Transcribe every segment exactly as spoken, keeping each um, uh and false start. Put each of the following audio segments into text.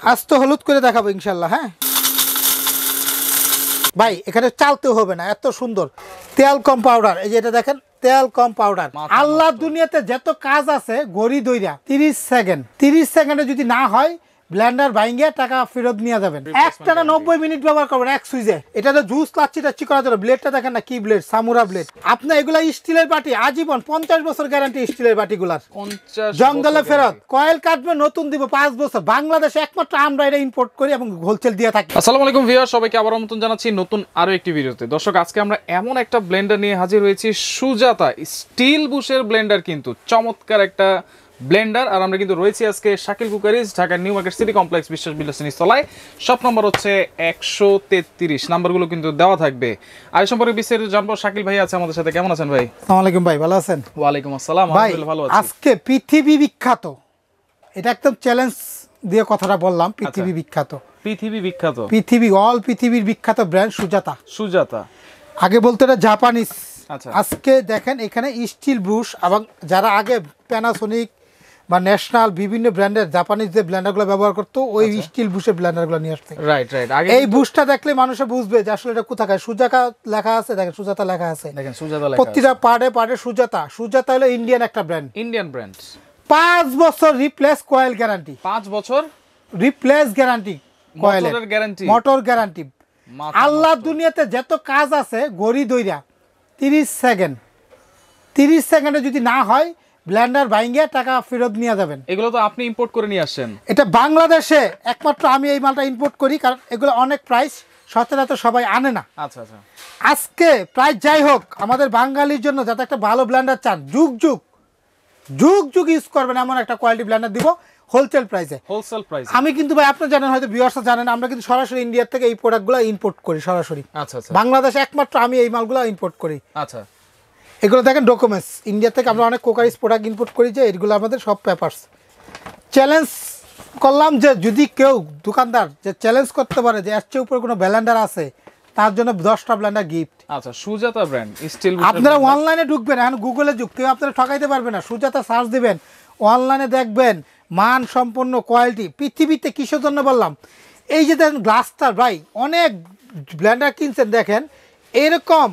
আস্ত হলুদ করে দেখাবো ইনশাল্লাহ। হ্যাঁ ভাই এখানে চালতে হবে না, এত সুন্দর তেল কম পাউডার। এই যে এটা দেখেন তেল কম পাউডার। আল্লাহর দুনিয়াতে যত কাজ আছে ঘড়ি দইরা তিরিশ সেকেন্ড তিরিশ সেকেন্ডে যদি না হয় ব্লেন্ডার ভাঙিয়ে টাকা ফেরত নিয়ে যাবেন। একটানা নব্বই মিনিট ব্যবহার করবেন এক সুইজে। এটা তো জুস লাচ্ছি টাচ্ছি করার জন্য। ব্লেডটা দেখেন না কি ব্লেড, সামুরা ব্লেড। আপনার এগুলা স্টিলের বাটি আজীবন পঞ্চাশ বছর গ্যারান্টি স্টিলের বাটিগুলার। জঙ্গলে ফেরত কয়েল কাটবে নতুন দিব পাঁচ বছর। বাংলাদেশে একমাত্র আমরা এটা ইম্পোর্ট করি এবং হোলসেল দিয়ে থাকি। আসসালামু আলাইকুম ভিউয়ার, সবাইকে আবার আমন্ত্রণ জানাচ্ছি নতুন আরো একটি ভিডিওতে। দর্শক আজকে আমরা এমন একটা ব্লেন্ডার নিয়ে হাজির হয়েছি, সুজাতা স্টিল বুশের ব্লেন্ডার, কিন্তু চমৎকার একটা ব্লেন্ডার। আর আমরা কিন্তু রয়েছি আজকে শাকিল কুকারিজ, ঢাকার new market city complex, Biswas Bilasini তলায়। শপ নম্বর হচ্ছে একশো তেত্রিশ। নাম্বারগুলো কিন্তু দেওয়া থাকবে। আর এই সম্পর্কে বিস্তারিত জানবো। শাকিল ভাই আছে আমাদের সাথে। কেমন আছেন ভাই? আসসালামু আলাইকুম ভাই, ভালো আছেন? ওয়ালাইকুম আসসালাম, আলহামদুলিল্লাহ ভালো আছি। আজকে পৃথিবী বিখ্যাত, এটা একদম চ্যালেঞ্জ দিয়ে কথাটা বললাম। পৃথিবী বিখ্যাত, পৃথিবী বিখ্যাত পৃথিবী অল পৃথিবীর বিখ্যাত ব্র্যান্ড সুজাতা। সুজাতা আগে বলতো এটা জাপানিজ। আচ্ছা, আজকে দেখেন এখানে স্টিল ব্রুশ, এবং যারা আগে প্যানাসোনিক বা ন্যাশনাল বিভিন্ন ব্র্যান্ডের জাপানিজ যে ব্লেন্ডারগুলো ব্যবহার করতো, ওই স্টিল বুশের ব্লেন্ডারগুলো নিয়ে আসছে। Right right. এই বুশটা দেখলে মানুষে বুঝবে যে আসলে এটা কোথাকার। সুজাতা লেখা আছে, দেখেন সুজাতা লেখা আছে, দেখেন সুজাতা লেখা। প্রতিটা পার্টে পার্টে সুজাতা। সুজাতা হলো ইন্ডিয়ান একটা ব্র্যান্ড, ইন্ডিয়ান ব্র্যান্ড। পাঁচ বছর রিপ্লেস কয়েল গ্যারান্টি। পাঁচ বছর রিপ্লেস গ্যারান্টি, কয়েলের গ্যারান্টি, মোটর গ্যারান্টি। আল্লাহর দুনিয়াতে যত কাজ আছে ঘড়ি দইরা তিরিশ সেকেন্ড তিরিশ সেকেন্ডে যদি না হয় ব্লেন্ডার ভাঙিয়ে টাকা ফেরত নিয়ে যাবেন। এগুলো তো আপনি ইম্পোর্ট করে নিয়ে আসেন? এটা বাংলাদেশে একমাত্র আমি এই মালটা ইম্পোর্ট করি, কারণ এগুলো অনেক প্রাইস, সচরাচর সবাই আনে না। আচ্ছা আচ্ছা। আজকে প্রাইস যাই হোক, আমাদের বাঙালির জন্য যাতে একটা ভালো ব্লেন্ডার চান, যুগ যুগ যুগ যুগ ইউজ করবেন এমন একটা কোয়ালিটি ব্লেন্ডার দিব হোলসেল প্রাইসে। হোলসেল প্রাইসে আমি কিন্তু ভাই, আপনি জানেন হয়তো, ভিউয়ার্সরা জানেন, আমরা কিন্তু সরাসরি ইন্ডিয়া থেকে এই প্রোডাক্টগুলো ইম্পোর্ট করি সরাসরি। আচ্ছা আচ্ছা। বাংলাদেশে একমাত্র আমি এই মালগুলো ইম্পোর্ট করি। আচ্ছা, এগুলো দেখেন ডকুমেন্টস। ইন্ডিয়া থেকে আমরা অনেক কোকারিজ প্রোডাক্ট ইম্পোর্ট করি, যে এগুলো আমাদের সব পেপারস। চ্যালেঞ্জ করলাম যে যদি কেউ দোকানদার যে চ্যালেঞ্জ করতে পারে যে এর চেয়ে উপরে কোনো ব্লেন্ডার আছে, তার জন্য দশটা ব্লেন্ডার গিফট। আচ্ছা, সুজাতা ব্র্যান্ড স্টিল। আপনারা অনলাইনে ঢুকবেন, এখন গুগলে যুগ, কেউ আপনারা ঠকাইতে পারবে না। সুজাতা সার্চ দিবেন, অনলাইনে দেখবেন মান সম্পন্ন কোয়ালিটি। পৃথিবীতে কিসের জন্য বললাম, এই যে দেখেন গ্লাসটা, ভাই অনেক ব্লেন্ডার কিনছেন, দেখেন এরকম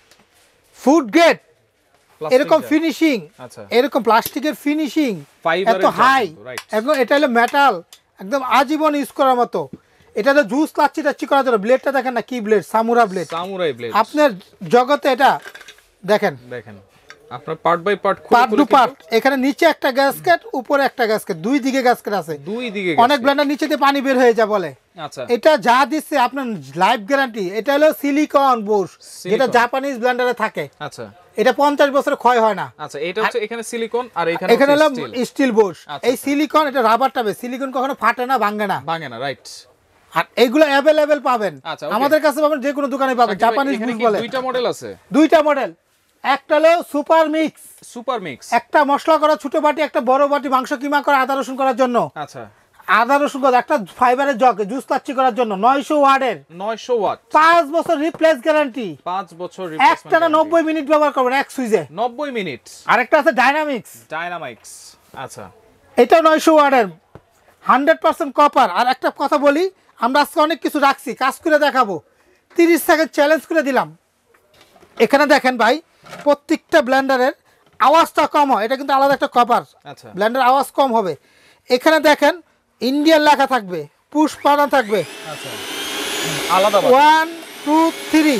ফুড গ্রেড, এরকম ফিনিশিং, এরকম প্লাস্টিকের ফিনিশিং, এত হাই, একদম এটা হলো মেটাল, একদম আজীবন ইউজ করার মতো। এটা হলো জুস লাচ্ছি টাচ্ছি করার জন্য। ব্লেডটা দেখেন না কি blade, samurai blade. Samurai blade আপনার জগতে এটা দেখেন, দেখেন আপনার part by part, part to part. এখানে নিচে একটা গ্যাসকেট, উপরে একটা গ্যাসকেট, দুই দিকে গ্যাসকেট আছে। দুই দিকে অনেক ব্লেন্ডার নিচে দিয়ে পানি বের হয়ে যায় বলে। আচ্ছা, এটা যা দিচ্ছে আপনার লাইফ গ্যারান্টি। এটা হলো সিলিকন বুশ, যেটা জাপানিজ ব্লেন্ডারে থাকে। আচ্ছা, এটা পঞ্চাশ বছর ক্ষয় হয় না। আচ্ছা, এটা হচ্ছে এখানে সিলিকন, আর এখানে এখানে হলো স্টিল বুশ। এই সিলিকন, এটা রাবার টাবে। সিলিকন কখনো ফাটে না, ভাঙে না, ভাঙে না। রাইট। আর এগুলো अवेलेबल পাবেন আমাদের কাছে, পাবেন যে কোনো দোকানে পাবেন। জাপানিজ বুশ বলে। দুইটা মডেল আছে, দুইটা মডেল। একটা হলো সুপার মিক্স, সুপার মিক্স, একটা মশলা করা ছোট বাটি, একটা বড় বাটি মাংস কিমা করা, আদা রসুন করার জন্য। আচ্ছা, আদা রসুন করা, একটা ফাইবারের জগ জুস লাচ্ছি করার জন্য, নয়শো ওয়াটের, নয়শো ওয়াট, পাঁচ বছর রিপ্লেস গ্যারান্টি, পাঁচ বছর রিপ্লেসমেন্ট। একটা না নব্বই মিনিট ব্যবহার করবেন এক সুইজে, নব্বই মিনিট। আরেকটা আছে ডাইনামিক্স, ডাইনামিক্স। আচ্ছা, এটা নয়শো ওয়াটের, হান্ড্রেড পার্সেন্ট কপার। আর একটা কথা বলি, আমরা আজকে অনেক কিছু রাখছি, কাজ করে দেখাবো। তিরিশ সেকেন্ড চ্যালেঞ্জ করে দিলাম। এখানে দেখেন ভাই, প্রত্যেকটা ব্লেন্ডারের আওয়াজটা কম হয়, এটা কিন্তু আলাদা একটা কভার। আচ্ছা, ব্লেন্ডার আওয়াজ কম হবে। এখানে দেখেন ইন্ডিয়ান লেখা থাকবে, পুশ বাটন থাকবে। আচ্ছা, আলাদা ওয়ান টু থ্রি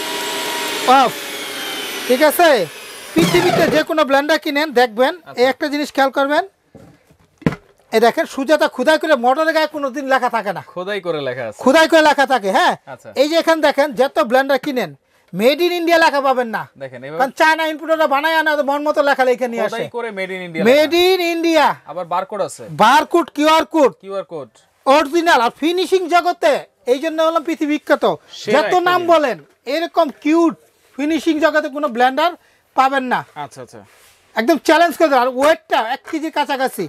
অফ। ঠিক আছে, পৃথিবীতে যে কোনো ব্লেন্ডার কিনেন দেখবেন এই একটা জিনিস খেয়াল করবেন, এই দেখেন সুজাতা খোদাই করে, মোটরের গায়ে কোনোদিন লেখা থাকে না, খোদাই করে লেখা আছে, খোদাই করে লেখা থাকে। হ্যাঁ, এই যে এখানে দেখেন যত ব্লেন্ডার কিনেন মেড ইন ইন্ডিয়া লেখা পাবেন না, দেখেন, কারণ চায়না ইম্পোর্টাররা বানায় আনা, মন মতো লেখা লিখে নিয়ে আসে, খোদাই করে made in India, made in India. আবার বারকোড আছে, barcode, QR code, QR code original. আর ফিনিশিং জগতে এই জন্য বললাম পৃথিবী বিখ্যাত। যত নাম বলেন, এরকম কিউট ফিনিশিং জগতে কোনো ব্লেন্ডার পাবেন না। আচ্ছা আচ্ছা, একদম চ্যালেঞ্জ করে দেন। আর ওয়েটটা এক কেজির কাছাকাছি।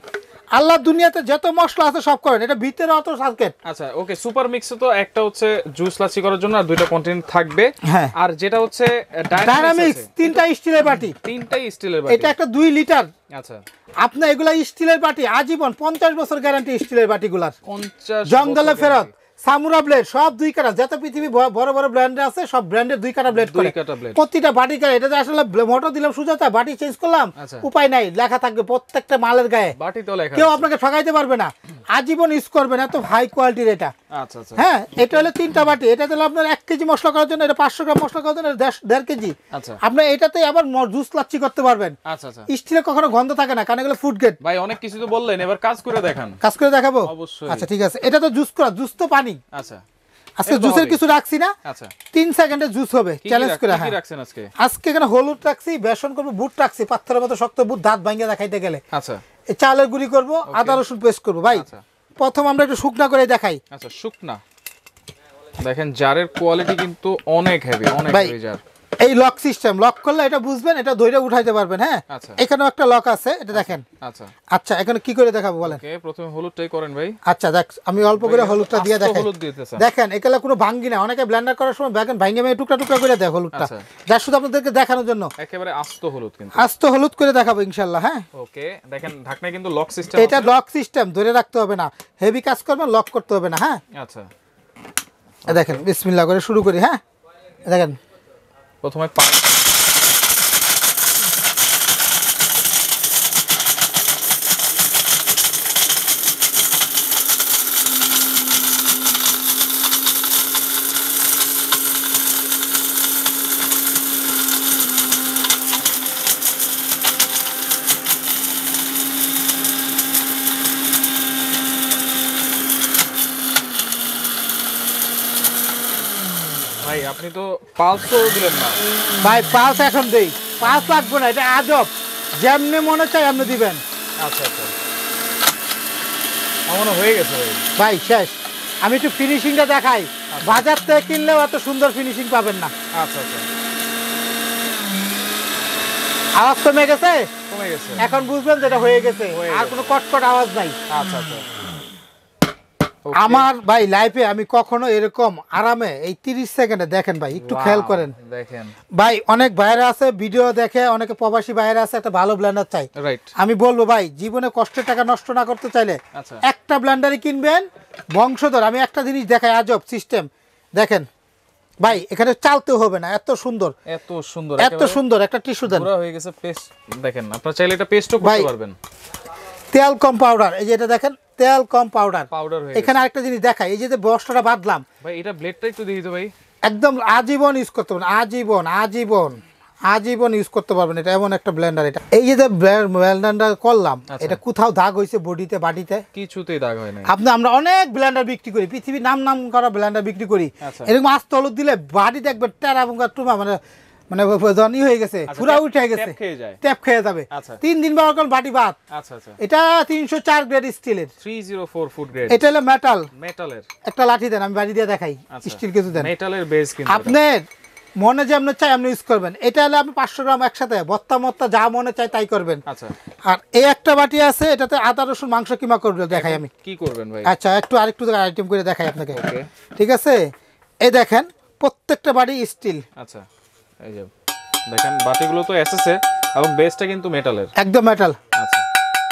আল্লাহ দুনিয়াতে যত মশলা আছে সব করেন, এটা ভিতরে অত সার্কিট। আচ্ছা ওকে, সুপার মিক্সে তো একটা হচ্ছে জুস লাচ্ছি করার জন্য আর দুইটা কন্টেইনার থাকবে, হ্যাঁ। আর যেটা হচ্ছে ডায়নামিক্স তিনটা স্টিলের বাটি, তিনটাই স্টিলের বাটি, এটা একটা দুই লিটার। আচ্ছা আপনি এগুলা স্টিলের বাটি আজীবন পঞ্চাশ বছর গ্যারান্টি স্টিলের বাটিগুলার, পঞ্চাশ জঙ্গলে ফেরত। সামুরা ব্লেড সব দুই কাটা, যত পৃথিবী বড় বড় ব্র্যান্ডে আছে সব ব্র্যান্ডের দুই কাটা ব্লেড করে, প্রতিটা বাটি কাটা। এটা আসলে মোটর দিলাম সুজাতা, বাটি চেঞ্জ করলাম, উপায় নাই, লেখা থাকবে প্রত্যেকটা মালের গায়ে, বাটি তো লেখা, কেউ আপনাকে ঠকাইতে পারবে না, আজীবন ইউজ করবেন, এত হাই কোয়ালিটির এটা। আচ্ছা আচ্ছা হ্যাঁ, এটা হলো তিনটা বাটি, এটা হলো আপনার এক কেজি মশলা করার জন্য, এটা পাঁচশো গ্রাম মশলা করার জন্য দেড় কেজি। আচ্ছা, আপনি এটাতে আবার জুস লাচ্ছি করতে পারবেন। আচ্ছা আচ্ছা, স্টিলে কখনো গন্ধ থাকে না, কারণ এগুলো ফুড গ্রেড। ভাই অনেক কিছু তো বললেন, এবার কাজ করে দেখান। কাজ করে দেখাবো অবশ্যই। আচ্ছা ঠিক আছে, এটা তো জুস করা, জুস তো পানি। আচ্ছা আজকে জুসের কিছু রাখছি না, আচ্ছা তিন সেকেন্ডে জুস হবে, চ্যালেঞ্জ করে। কি রাখছেন আজকে? আজকে এখানে হলুদ রাখছি, বেসন করব, বুট রাখছি, পাথরের মতো শক্ত বুট, দাঁত ভাঙিয়ে দেখাইতে গেলে। আচ্ছা, এই চালের গুঁড়ি করব, আদা রসুন পেস্ট করব। ভাই প্রথম আমরা একটু শুকনা করে দেখাই। আচ্ছা শুকনা, দেখেন জারের কোয়ালিটি কিন্তু অনেক হেভি, অনেক হেভি জার। এই লক সিস্টেম, লক করলে এটা বুঝবেন, এটা ধরে উঠাইতে পারবেন। হ্যাঁ, এখানেও একটা লক আছে, এটা দেখেন। আচ্ছা আচ্ছা, এখানে কি করে দেখাবো বলেন? ওকে, প্রথমে হলুদটাই করেন ভাই। আচ্ছা দেখ, আমি অল্প করে হলুদটা দিয়ে দেখাই। দেখেন এখানে কোনো ভাঙ্গি না, অনেকে ব্লেন্ডার করার সময় দেখেন ভাঙ্গে ভাঙ্গে টুকরা টুকরা করে দেয় হলুদটা, যা শুধু আপনাদেরকে দেখানোর জন্য। একেবারে আস্ত হলুদ, কিন্তু আস্ত হলুদ করে দেখাবো ইনশাআল্লাহ। হ্যাঁ ওকে, দেখেন ঢাকনায় কিন্তু লক সিস্টেম, এটা লক সিস্টেম, ধরে রাখতে হবে না, হেভি কাজ করবেন, লক করতে হবে না। হ্যাঁ আচ্ছা, দেখেন বিসমিল্লাহ করে শুরু করি। হ্যাঁ দেখেন, প্রথমে পানি, ভাই আপনি তো পালসও দিলেন না। ভাই পালস এখন দেই, পালস লাগবে না, এটা আজব, যেমনি মনে চাই এমনি দিবেন। আচ্ছা আচ্ছা, আমার মনে হয়ে গেছে ভাই। ভাই শেষ, আমি একটু ফিনিশিংটা দেখাই। বাজার থেকে কিনলেও এত সুন্দর ফিনিশিং পাবেন না। আচ্ছা আচ্ছা, আওয়াজ কমে গেছে, কমে গেছে, এখন বুঝবেন যেটা হয়ে গেছে, আর কোনো কটকট আওয়াজ নাই। আচ্ছা আচ্ছা, আমার ভাই লাইফে আমি কখনো এরকম আরামে এই তিরিশ সেকেন্ডে, দেখেন ভাই একটু খেয়াল করেন, দেখেন ভাই অনেক বাইরে আছে ভিডিও দেখে, অনেকে প্রবাসী বাইরে আছে, একটা ভালো ব্লেন্ডার চাই। আমি বলবো ভাই জীবনে কষ্টের টাকা নষ্ট না করতে চাইলে একটা ব্লেন্ডারই কিনবেন, বংশধর। আমি একটা জিনিস দেখাই, আজব সিস্টেম দেখেন ভাই, এখানে চালতে হবে না, এত সুন্দর, এত সুন্দর, এত সুন্দর। একটা টিস্যু দেন, পুরো হয়ে গেছে পেস্ট। দেখেন আপনারা চাইলে এটা পেস্টও করতে পারবেন। তেল কম পাউডার, এই যে এটা দেখেন তেল কম পাউডার পাউডার হয়ে গেছে। এখানে আরেকটা জিনিস দেখাই, এই যে বস্তাটা বাঁধলাম ভাই, এটা ব্লেডটা একটু দিয়ে দিতে ভাই, একদম আজীবন ইউজ করতে পারবেন, আজীবন আজীবন আজীবন ইউজ করতে পারবেন। এটা এমন একটা ব্লেন্ডার, এটা এই যে ব্লেন্ডারটা করলাম, এটা কোথাও দাগ হয়েছে বডিতে বাটিতে? কিছুতেই দাগ হয় না। আপনি আমরা অনেক ব্লেন্ডার বিক্রি করি, পৃথিবীর নাম নাম করা ব্লেন্ডার বিক্রি করি, এরকম আস্ত হলুদ দিলে বাড়ি দেখবেন টেরা এবং টুমা, মানে মানে জনি হয়ে গেছে, পুরা উঠে গেছে, ট্যাপ খেয়ে যাবে, তিন দিন ব্যবহার করেন বাটি বাদ। আচ্ছা আচ্ছা, এটা তিনশো চার গ্রেড স্টিলের, তিনশো চার ফুট গ্রেড। এটা হলো মেটাল, মেটালের একটা লাঠি দেন, আমি বাড়ি দিয়ে দেখাই, স্টিল কিছু দেন, মেটালের বেস। কিন্তু আপনার মনে যেমন চাই আপনি ইউজ করবেন। এটা হলে আপনি পাঁচশো গ্রাম একসাথে ভত্তা মত্তা যা মনে চাই তাই করবেন। আচ্ছা, আর এই একটা বাটি আছে, এটাতে আদা রসুন মাংস কিমা করবে দেখাই আমি, কি করবেন ভাই? আচ্ছা একটু আরেকটু আইটেম করে দেখাই আপনাকে, ঠিক আছে? এই দেখেন প্রত্যেকটা বাটি স্টিল। আচ্ছা, এই যে দেখেন বাটিগুলো তো এসএস এর এবং বেসটা কিন্তু মেটালের, একদম মেটাল। আচ্ছা,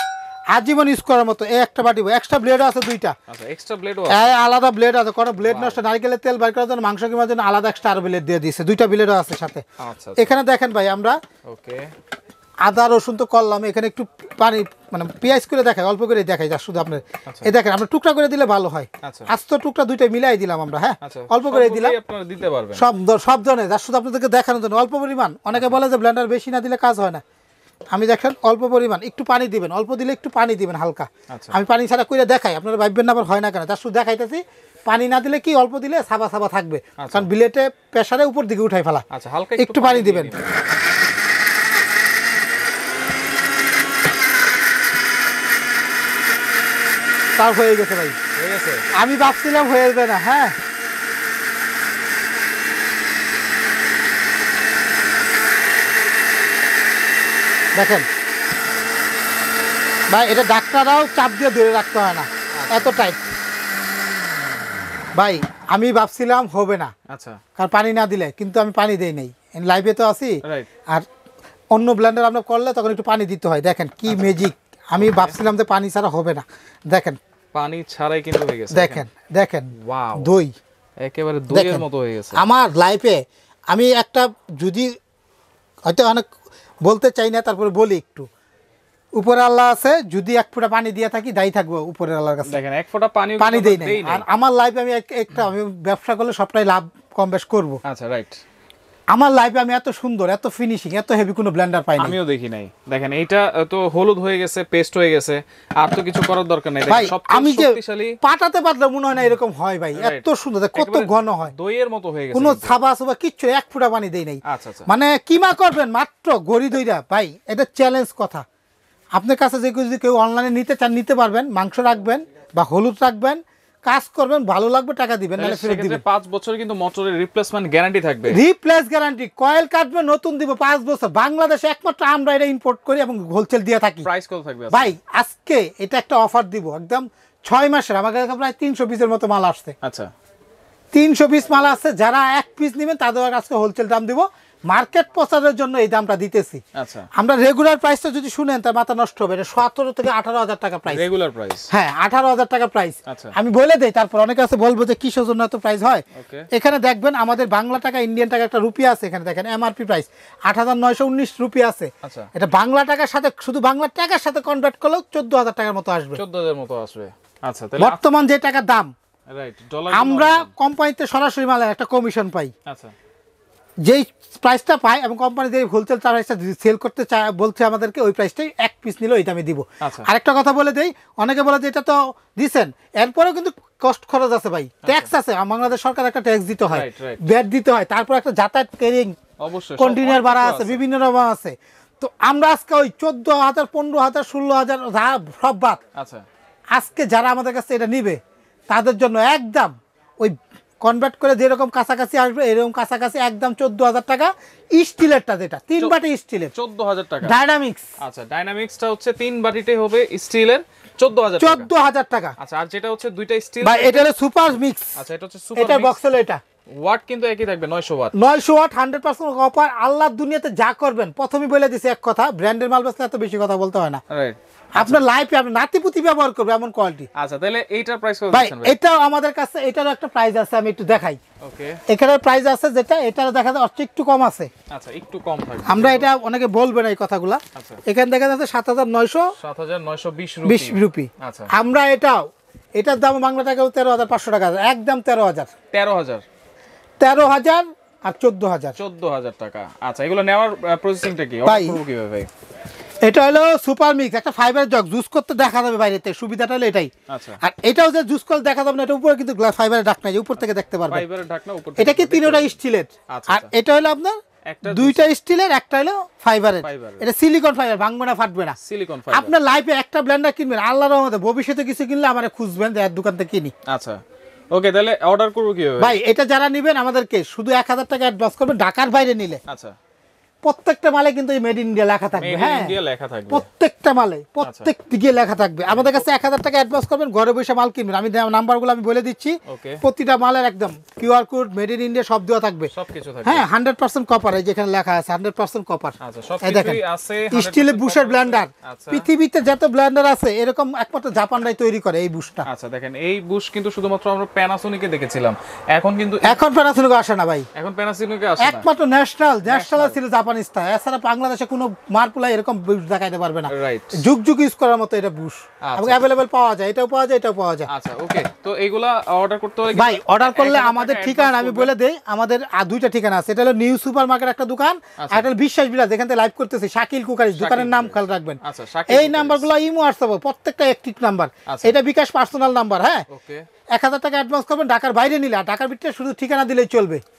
আজীবন ইউজ করার মতো। এই একটা বাটি, এক্সট্রা ব্লেড আছে দুইটা। আচ্ছা, এক্সট্রা ব্লেডও আছে, এই আলাদা ব্লেড আছে, কোনো ব্লেড নষ্ট, নারকেলের তেল বাইর করার জন্য, মাংস কিমার জন্য আলাদা এক্সট্রা আর ব্লেড দিয়ে দিয়েছে, দুইটা ব্লেডও আছে সাথে। আচ্ছা, এখানে দেখেন ভাই আমরা ওকে আদা রসুন তো করলাম, এখানে একটু পানি মানে পেঁয়াজ করে দেখাই, অল্প করে দেখাই যা শুধু আপনার। এই দেখেন আমরা টুকরা করে দিলে ভালো হয়, আস্ত টুকরা দুইটা মিলাই দিলাম আমরা। হ্যাঁ, অল্প করে দিলাম, আপনারা দিতে পারবেন সব সব ধরনের, যা শুধু আপনাদেরকে দেখানোর জন্য অল্প পরিমাণ। অনেকে বলে যে ব্লেন্ডার বেশি না দিলে কাজ হয় না, আমি দেখেন অল্প পরিমাণ, একটু পানি দিবেন, অল্প দিলে একটু পানি দিবেন হালকা। আমি পানি ছাড়া করে দেখাই, আপনারা ভাববেন না আবার হয় না কেন, যা শুধু দেখাইতেছি। পানি না দিলে কি, অল্প দিলে সাবা সাবা থাকবে, কারণ বিলেটে প্রেসারে উপর দিকে উঠাই ফেলা। আচ্ছা, হালকা একটু পানি দিবেন। তার হয়ে গেছে ভাই, হয়ে গেছে, আমি ভাবছিলাম হয়ে যাবে না। হ্যাঁ, দেখেন ভাই এটা ডাক্তাররাও চাপ দিয়ে ধরে রাখতে হয় না, এত টাইট। ভাই আমি ভাবছিলাম হবে না, আচ্ছা, কারণ পানি না দিলে, কিন্তু আমি পানি দেই নাই, লাইভে তো আছি। আর অন্য ব্লেন্ডার আমরা করলে তখন একটু পানি দিতে হয়। দেখেন কি ম্যাজিক, আমি ভাবছিলাম যে পানি ছাড়া হবে না, দেখেন পানি ছাড়াই কিন্তু হয়ে গেছে। দেখেন দেখেন ওয়াও, দই একেবারে দইয়ের মতো হয়ে গেছে। আমার লাইফে আমি একটা, যদি হয়তো অনেক বলতে চাই না, তারপরে বলি একটু, উপরে আল্লাহ আছে, যদি এক ফোঁটা পানি দিয়ে থাকি দায়ী থাকবো উপরে আল্লাহর কাছে। দেখেন এক ফোঁটা পানি পানি দেই না। আর আমার লাইফে আমি একটা, আমি ব্যবসা করলে সবটাই লাভ কম বেশ করবো। আচ্ছা রাইট। আমার লাইফে আমি এত সুন্দর, এত ফিনিশিং, এত হেভি কোনো ব্লেন্ডার পাইনি, আমিও দেখি নাই। দেখেন এইটা তো হলুদ হয়ে গেছে, পেস্ট হয়ে গেছে, আর তো কিছু করার দরকার নাই। দেখেন সবচেয়ে আমি যে পাটাতে পাতলে মনে হয় না এরকম হয় ভাই, এত সুন্দর, কত ঘন হয়, দইয়ের মতো হয়ে গেছে, কোনো ছাবা ছাবা কিচ্ছু, এক ফোঁটা পানি দেই নাই। আচ্ছা আচ্ছা, মানে কিমা করবেন মাত্র গড়ি দইরা ভাই, এটা চ্যালেঞ্জ কথা। আপনার কাছে যে যদি কেউ অনলাইনে নিতে চান নিতে পারবেন, মাংস রাখবেন বা হলুদ রাখবেন, কাজ করবেন, ভালো লাগবে টাকা দিবেন, নাহলে ফেরত দিবেন। পাঁচ বছর কিন্তু মোটরের রিপ্লেসমেন্ট গ্যারান্টি থাকবে, রিপ্লেস গ্যারান্টি, কয়েল কাটবে নতুন দিব পাঁচ বছর। বাংলাদেশে একমাত্র আমরা এটা ইম্পোর্ট করি এবং হোলসেল দিয়ে থাকি। প্রাইস কত থাকবে ভাই? আজকে এটা একটা অফার দিব একদম ছয় মাসের, আমার কাছে প্রায় তিনশো পিসের মতো মাল আসছে। আচ্ছা, তিনশো পিস মাল আসছে, যারা এক পিস নেবেন তাদের আজকে হোলসেল দাম দিব, মার্কেট প্রচারের জন্য এই দামটা দিতেছি। আচ্ছা, আমরা রেগুলার প্রাইসটা যদি শুনেন তার মাথা নষ্ট হবে, এটা সতেরো থেকে আঠারো হাজার টাকা প্রাইস, রেগুলার প্রাইস। হ্যাঁ, আঠারো হাজার টাকা প্রাইস। আমি বলে দেই, তারপর অনেকে আছে বলবো যে কিসের জন্য এত প্রাইস হয়। এখানে দেখবেন আমাদের বাংলা টাকা, ইন্ডিয়ান টাকা একটা রুপি আছে, এখানে দেখেন এমআরপি প্রাইস আট হাজার নয়শো উনিশ রুপি আছে। এটা বাংলা টাকার সাথে, শুধু বাংলা টাকার সাথে কনভার্ট করলেও চোদ্দ হাজার টাকার মতো আসবে, চোদ্দ হাজার মতো আসবে। আচ্ছা, বর্তমান যে টাকার দাম, আমরা কোম্পানিতে সরাসরি মালের একটা কমিশন পাই। আচ্ছা, যেই প্রাইসটা পাই এবং কোম্পানি যে হোলসেল প্রাইসটা সেল করতে চায় বলছে আমাদেরকে, ওই প্রাইসটাই এক পিস নিলে ওই দামে দিব। আরেকটা কথা বলে দেই, অনেকে বলে যে এটা তো দিচ্ছেন, এরপরেও কিন্তু কষ্ট খরচ আছে ভাই, ট্যাক্স আছে, বাংলাদেশ সরকার একটা ট্যাক্স দিতে হয়, ব্যাট দিতে হয়, তারপর একটা যাতায়াত ক্যারিং কন্টেইনার ভাড়া আছে, বিভিন্ন রকম আছে। তো আমরা আজকে ওই চোদ্দ হাজার পনেরো হাজার ষোলো হাজার সব বাদ, আচ্ছা, আজকে যারা আমাদের কাছে এটা নিবে তাদের জন্য একদম ওই কনভার্ট করে যেরকম কাছাকাছি আসবে এরকম কাছাকাছি একদম চোদ্দ হাজার টাকা। স্টিলেরটা যেটা তিন বাটি স্টিলের চোদ্দ হাজার টাকা, ডাইনামিক্স। আচ্ছা, ডাইনামিক্সটা হচ্ছে তিন বাটিটাই হবে স্টিলের চোদ্দ হাজার চোদ্দ হাজার টাকা। আচ্ছা, আর যেটা হচ্ছে দুইটা স্টিল, ভাই এটা হলো সুপার মিক্স। আচ্ছা, এটা হচ্ছে সুপার, এটা বক্স হলো, এটা ওয়াট কিন্তু একই থাকবে, নয়শো ওয়াট, নয়শো ওয়াট, হান্ড্রেড পার্সেন্ট কপার। আল্লাহর দুনিয়াতে যা করবেন, প্রথমেই বলে দিছি এক কথা, ব্র্যান্ডের মাল বেচলে এত বেশি কথা বলতে হয় না। রাইট, আপনার লাইফে আপনি নাতিপুতি ব্যবহার করবে এমন কোয়ালিটি। আচ্ছা, তাহলে এইটার প্রাইস কত দিচ্ছেন ভাই? এটাও আমাদের কাছে, এটারও একটা প্রাইস আছে, আমি একটু দেখাই। ওকে, এখানে প্রাইস আছে যেটা, এটারও দেখা যাচ্ছে একটু কম আছে। আচ্ছা, একটু কম থাকবে, আমরা এটা অনেকে বলবে না এই কথাগুলো। আচ্ছা, এখানে দেখা যাচ্ছে সাত হাজার নয়শো, সাত হাজার নয়শো বিশ রুপি। আচ্ছা, আমরা এটাও, এটার দাম বাংলা টাকাও তেরো হাজার পাঁচশো টাকা, একদম তেরো হাজার, তেরো হাজার, তেরো হাজার আর চোদ্দ হাজার, চোদ্দ হাজার টাকা। আচ্ছা, এগুলো নেওয়ার প্রসেসিংটা কি, অর্ডার করব কিভাবে ভাই? এটা হলো সুপার মিক্স, একটা ফাইবার জগ, জুস করতে দেখা যাবে বাইরেতে, সুবিধাটা হলো এটাই। আচ্ছা, আর এটাও যে জুস করতে দেখা যাবে না, এটা উপরে কিন্তু গ্লাস ফাইবারের ঢাকনা, উপর থেকে দেখতে পারবেন, ফাইবারের ঢাকনা উপর থেকে। এটা কি তিনটা স্টিলের, আর এটা হলো আপনার দুইটা স্টিলের, একটা হলো ফাইবারের। এটা সিলিকন ফাইবার, ভাঙবে না, ফাটবে না, সিলিকন ফাইবার। আপনার লাইফে একটা ব্লেন্ডার কিনবেন, আল্লাহর রহমতে ভবিষ্যতে কিছু কিনলে আমারে খুঁজবেন যে এর দোকান থেকে কিনি। আচ্ছা, ওকে, তাহলে অর্ডার করব কিভাবে ভাই? এটা যারা নেবেন আমাদেরকে শুধু এক হাজার টাকা অ্যাডভান্স করবেন, ঢাকার বাইরে নিলে। আচ্ছা, প্রত্যেকটা মালে কিন্তু মেড ইন ইন্ডিয়া লেখা থাকবে। হ্যাঁ, ইন্ডিয়া লেখা থাকবে প্রত্যেকটা মালে, প্রত্যেক দিকে লেখা থাকবে। আমাদের কাছে এক হাজার টাকা অ্যাডভান্স করবেন, ঘরে বসে মাল কিনবেন। আমি নাম্বারগুলো আমি বলে দিচ্ছি, প্রতিটা মালের একদম QR code, made in India সব দেওয়া থাকবে, সবকিছু থাকবে। হ্যাঁ, হান্ড্রেড পার্সেন্ট কপার, এই যেখানে লেখা আছে হান্ড্রেড পার্সেন্ট কপার। আচ্ছা, সবকিছুই আছে, স্টিলের বুশের ব্লেন্ডার। পৃথিবীতে যত ব্লেন্ডার আছে এরকম একমাত্র জাপানরাই তৈরি করে এই বুশটা। আচ্ছা, দেখেন এই বুশ কিন্তু শুধুমাত্র আমরা প্যানাসোনিকে দেখেছিলাম, এখন কিন্তু এখন প্যানাসোনিক আসে না ভাই, এখন প্যানাসোনিক আসে না, একমাত্র ন্যাশনাল ন্যাশনাল ছিল জাপানিজটা। এছাড়া বাংলাদেশে কোনো মার্পুলা এরকম বুশ দেখাইতে পারবে না, যুগ যুগ ইউজ করার মতো এটা বুশ, এবং अवेलेबल পাওয়া যায়, এটাও পাওয়া যায়, এটাও পাওয়া যায়। আচ্ছা, ওকে, তো এইগুলা অর্ডার করতে হলে ভাই, অর্ডার করলে আমাদের ঠিকানা আমি বলে দেই, আমাদের দুইটা ঠিকানা আছে। এটা হলো নিউ সুপারমার্কেট একটা দোকান, আর এটা হলো বিশ্বাস বিলাস, যেখান থেকে লাইভ করতেছি, শাকিল কুকারিজ, দোকানের নাম খেয়াল রাখবেন। আচ্ছা, এই নাম্বারগুলো ইমো হোয়াটসঅ্যাপ প্রত্যেকটা অ্যাক্টিভ নাম্বার, এটা বিকাশ পার্সোনাল নাম্বার। হ্যাঁ, ওকে, এক হাজার টাকা অ্যাডভান্স করবেন, ঢাকার বাইরে নিলে, আর ঢাকার ভিতরে শুধু ঠিকানা দিলেই চলবে।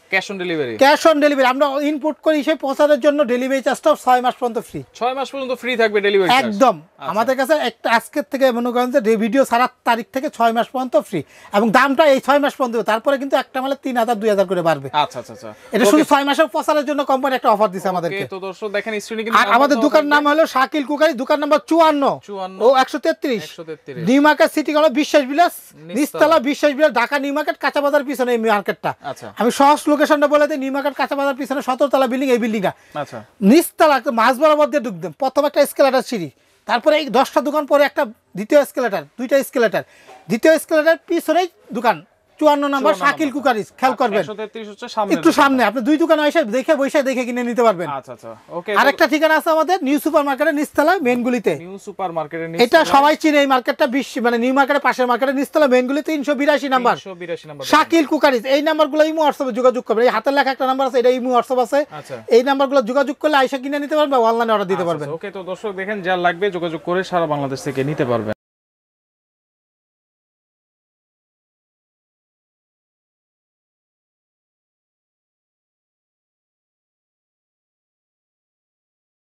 Cash on delivery cash on delivery আমরা ইনপুট করি হিসেবে পৌঁছানোর জন্য ডেলিভারি চার্জটা ছয় মাস পর্যন্ত ফ্রি ছয় মাস পর্যন্ত ফ্রি থাকবে ডেলিভারি চার্জ একদম আমাদের কাছে একটা আজকের থেকে মনে করেন যে ভিডিও ছাড়ার তারিখ থেকে ছয় মাস পর্যন্ত ফ্রি এবং দামটা এই ছয় মাস পর্যন্ত তারপরে কিন্তু একটা মালে তিন হাজার দুই হাজার করে বাড়বে আচ্ছা আচ্ছা আচ্ছা এটা শুধু ছয় মাসের প্রচারের জন্য কোম্পানি একটা অফার দিছে আমাদেরকে তো দর্শক দেখেন স্ক্রিনে কিন্তু আর আমাদের দোকান নাম হলো শাকিল কুকারি দোকান নাম্বার চুয়ান্ন ও একশো তেত্রিশ নিউ মার্কেট সিটি কর্নার বিশ্বাস বিলাস নিচতলা বিশ্বাস বিলাস ঢাকা নিউ মার্কেট কাঁচা বাজার পিছনে এই মার্কেটটা আমি সহজ লোকেশনটা বলে দিই নিউ মার্কেট কাঁচা বাজার পিছনে সতেরো তলা বিল্ডিং এই বিল্ডিংটা আচ্ছা নিচতলা মাঝ বরাবর দিয়ে ঢুকবেন প্রথম একটা এসকেলেটর সিঁড়ি তারপরে এই দশটা দোকান পরে একটা দ্বিতীয় এসকেলেটর দুইটা এসকেলেটর দ্বিতীয় এসকেলেটর পিছনেই দোকান চুয়ান্ন নম্বর শাকিল কুকারিজ খেয়াল করবেন একটু সামনে আপনি দুই দোকানে এসে দেখে বসে দেখে কিনে নিতে পারবেন আচ্ছা আচ্ছা ওকে আরেকটা ঠিকানা আছে আমাদের নিউ সুপার মার্কেটের নিচতলা মেনগুলিতে নিউ সুপার মার্কেটের নিচতলা এটা সবাই চিনে এই মার্কেটটা বিশ্ব মানে নিউ মার্কেটের পাশের মার্কেটের নিচতলা মেনগুলি তিনশো বিরাশি নাম্বার তিনশো বিরাশি নাম্বার শাকিল কুকারিজ এই নাম্বারগুলো ইমো হোয়াটসঅ্যাপে যোগাযোগ করবেন এই হাতের লেখা একটা নাম্বার আছে এটা ইমো হোয়াটসঅ্যাপ আছে এই নাম্বারগুলো যোগাযোগ করলে আইসা কিনে নিতে পারবেন বা অনলাইনে অর্ডার দিতে পারবেন ওকে তো দর্শক দেখেন যা লাগবে যোগাযোগ করে সারা বাংলাদেশ থেকে নিতে পারবেন।